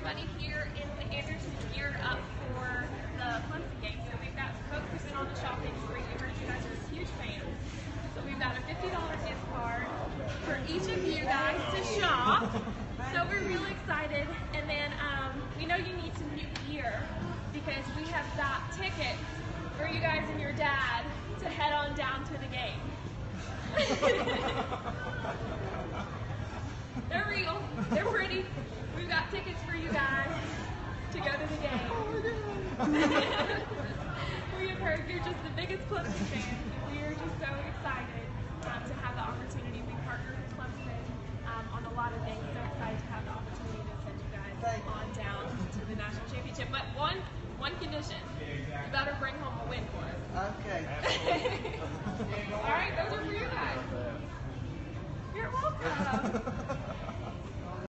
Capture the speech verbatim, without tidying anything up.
everybody here in the Anderson geared up for the Clemson game. So we've got Coke percent on the shopping spree. We heard you guys are huge fans. So we've got a fifty dollar gift card for each of you guys to shop. So we're really excited. And then um, we know you need some new gear because we have got tickets for you guys and your dad to head on down to the game. They're real. They're pretty. We've got tickets for you guys to go to the game. We have heard you're just the biggest Clemson fans. We are just so excited um, to have the opportunity. We partner with Clemson um, on a lot of things. So excited to have the opportunity to send you guys on down to the national championship. But one, one condition: you better bring home a win for us. Okay. All right, those are for you guys. You're welcome.